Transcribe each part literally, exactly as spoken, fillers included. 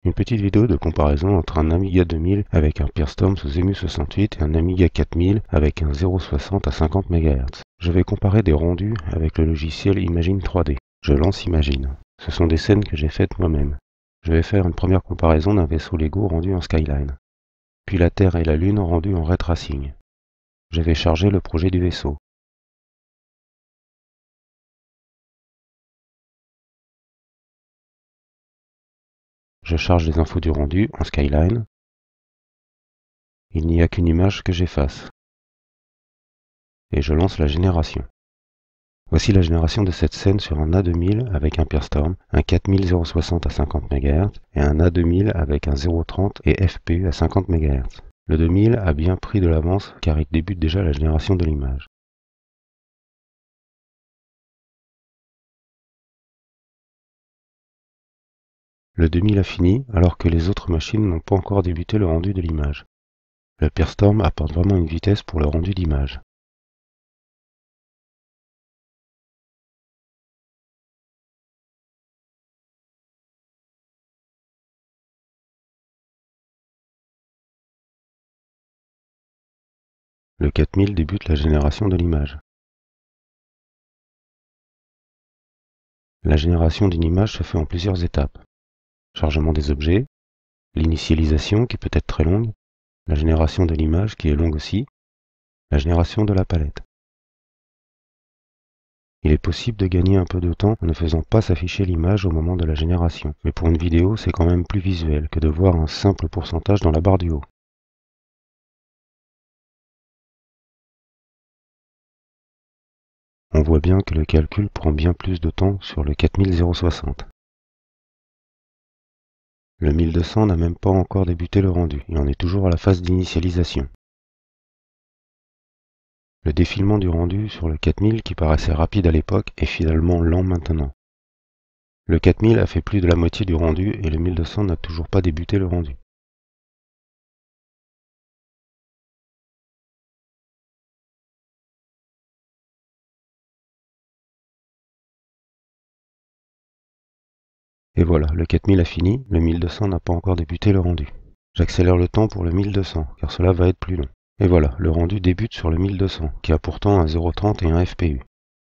Une petite vidéo de comparaison entre un Amiga deux mille avec un PeerStorm sous E M U soixante-huit et un Amiga quatre mille avec un zéro soixante à cinquante mégahertz. Je vais comparer des rendus avec le logiciel Imagine trois D. Je lance Imagine. Ce sont des scènes que j'ai faites moi-même. Je vais faire une première comparaison d'un vaisseau Lego rendu en Skyline, puis la Terre et la Lune rendus en Ray Tracing. Je vais charger le projet du vaisseau. Je charge les infos du rendu en Skyline. Il n'y a qu'une image que j'efface. Et je lance la génération. Voici la génération de cette scène sur un A deux mille avec un PeerStorm, un quatre mille zéro soixante à cinquante mégahertz et un A deux mille avec un zéro trente et F P U à cinquante mégahertz. Le deux mille a bien pris de l'avance car il débute déjà la génération de l'image. Le deux mille a fini alors que les autres machines n'ont pas encore débuté le rendu de l'image. Le PeerStorm apporte vraiment une vitesse pour le rendu d'image. Le quatre mille débute la génération de l'image. La génération d'une image se fait en plusieurs étapes. Chargement des objets, l'initialisation qui peut être très longue, la génération de l'image qui est longue aussi, la génération de la palette. Il est possible de gagner un peu de temps en ne faisant pas s'afficher l'image au moment de la génération, mais pour une vidéo c'est quand même plus visuel que de voir un simple pourcentage dans la barre du haut. On voit bien que le calcul prend bien plus de temps sur le quatre mille soixante. Le mille deux cents n'a même pas encore débuté le rendu, il en est toujours à la phase d'initialisation. Le défilement du rendu sur le quatre mille qui paraissait rapide à l'époque est finalement lent maintenant. Le quatre mille a fait plus de la moitié du rendu et le mille deux cents n'a toujours pas débuté le rendu. Et voilà, le quatre mille a fini, le mille deux cents n'a pas encore débuté le rendu. J'accélère le temps pour le mille deux cents, car cela va être plus long. Et voilà, le rendu débute sur le mille deux cents, qui a pourtant un zéro trente et un F P U.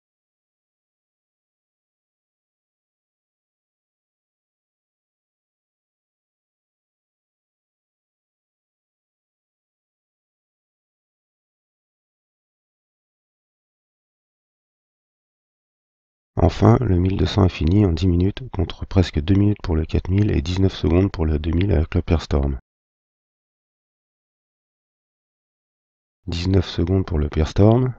Enfin, le mille deux cents a fini en dix minutes, contre presque deux minutes pour le quatre mille et dix-neuf secondes pour le deux mille avec le PeerStorm. dix-neuf secondes pour le PeerStorm.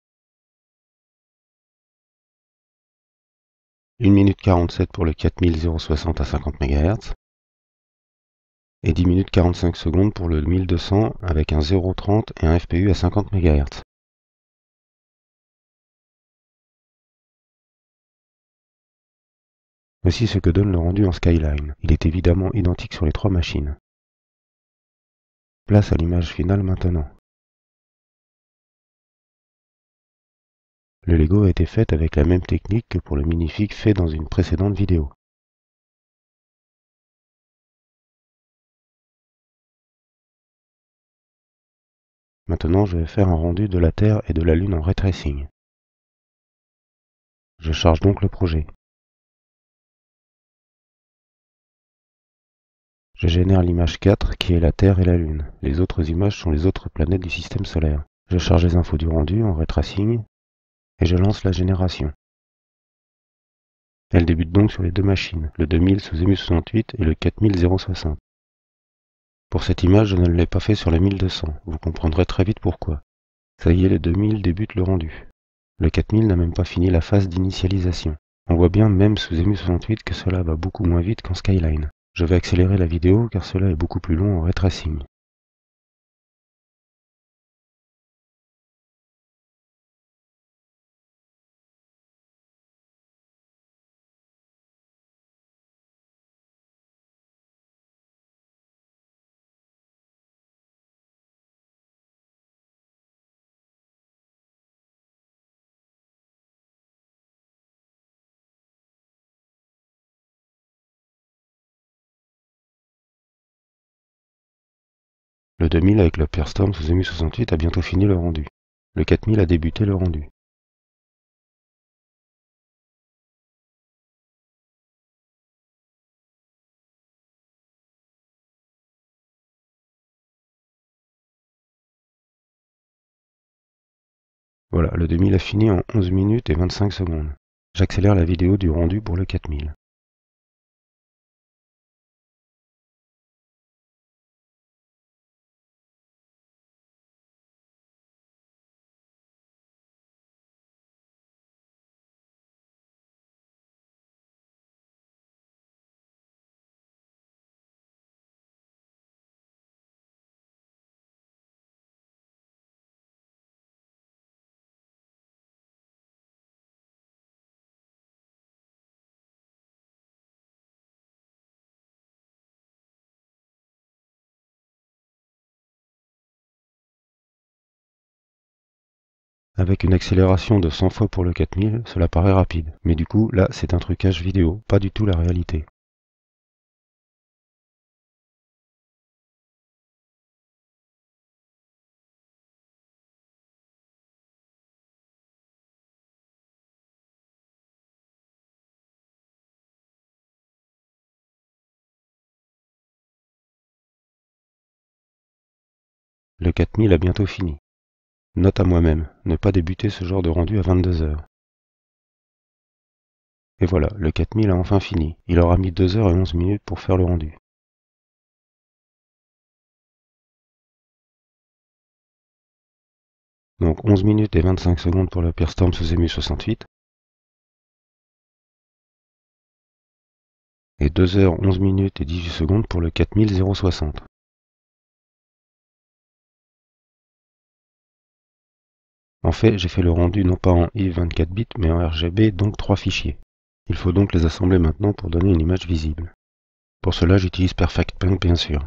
une minute quarante-sept pour le quatre mille soixante à cinquante mégahertz. Et dix minutes quarante-cinq secondes pour le mille deux cents avec un zéro trente et un F P U à cinquante mégahertz. Voici ce que donne le rendu en Skyline. Il est évidemment identique sur les trois machines. Place à l'image finale maintenant. Le Lego a été fait avec la même technique que pour le minifig fait dans une précédente vidéo. Maintenant, je vais faire un rendu de la Terre et de la Lune en Ray Tracing. Je charge donc le projet. Je génère l'image quatre qui est la Terre et la Lune. Les autres images sont les autres planètes du système solaire. Je charge les infos du rendu en Ray Tracing et je lance la génération. Elle débute donc sur les deux machines, le deux mille sous E M U soixante-huit et le quatre mille soixante. Pour cette image, je ne l'ai pas fait sur le mille deux cents, vous comprendrez très vite pourquoi. Ça y est, le deux mille débute le rendu. Le quatre mille n'a même pas fini la phase d'initialisation. On voit bien même sous E M U soixante-huit que cela va beaucoup moins vite qu'en Skyline. Je vais accélérer la vidéo car cela est beaucoup plus long en Ray Tracing. Le deux mille avec le Pearstorm sous E M U soixante-huit a bientôt fini le rendu. Le quatre mille a débuté le rendu. Voilà, le deux mille a fini en onze minutes et vingt-cinq secondes. J'accélère la vidéo du rendu pour le quatre mille. Avec une accélération de cent fois pour le quatre mille, cela paraît rapide. Mais du coup, là, c'est un trucage vidéo, pas du tout la réalité. Le quatre mille a bientôt fini. Note à moi-même, ne pas débuter ce genre de rendu à vingt-deux heures. Et voilà, le quatre mille a enfin fini. Il aura mis deux heures et onze minutes pour faire le rendu. Donc onze minutes et vingt-cinq secondes pour le Pearstorm sous E M U soixante-huit. Et deux heures onze minutes et dix-huit secondes pour le quatre mille zéro soixante. En fait, j'ai fait le rendu non pas en I vingt-quatre bits, mais en R G B, donc trois fichiers. Il faut donc les assembler maintenant pour donner une image visible. Pour cela, j'utilise PerfectPaint bien sûr.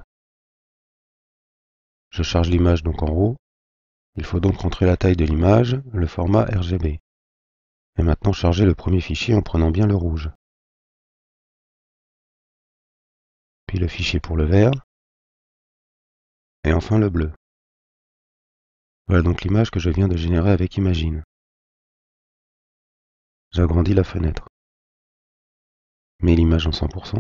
Je charge l'image donc en RAW. Il faut donc rentrer la taille de l'image, le format R G B. Et maintenant charger le premier fichier en prenant bien le rouge. Puis le fichier pour le vert. Et enfin le bleu. Voilà donc l'image que je viens de générer avec Imagine. J'agrandis la fenêtre. Mets l'image en cent pour cent.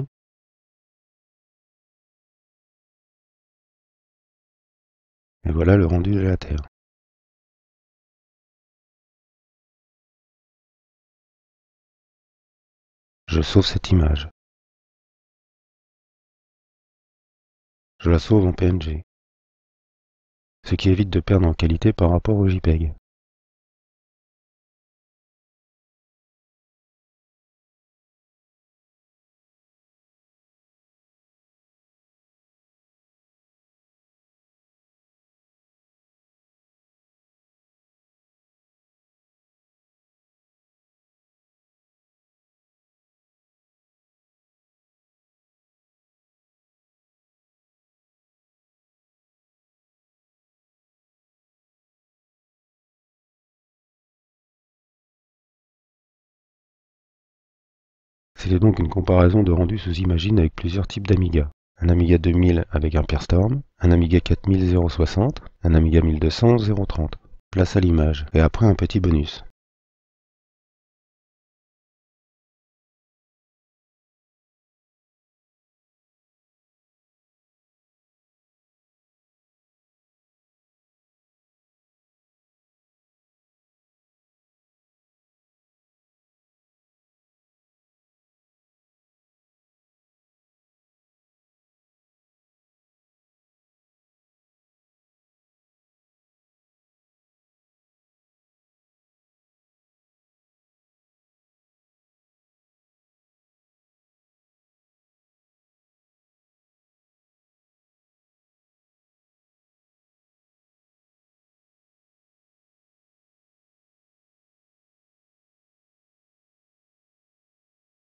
Et voilà le rendu de la Terre. Je sauve cette image. Je la sauve en P N G. Ce qui évite de perdre en qualité par rapport au JPEG. C'était donc une comparaison de rendu sous Imagine avec plusieurs types d'Amiga. Un Amiga deux mille avec un Pearstorm, un Amiga quatre mille zéro soixante, un Amiga mille deux cents zéro trente. Place à l'image, et après un petit bonus.